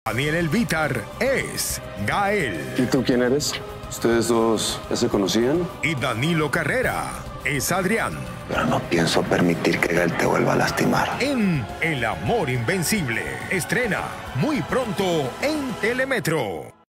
Daniel Elvítar es Gael. ¿Y tú quién eres? ¿Ustedes dos ya se conocían? Y Danilo Carrera es Adrián. Pero no pienso permitir que Gael te vuelva a lastimar. En El Amor Invencible. Estrena muy pronto en Telemetro.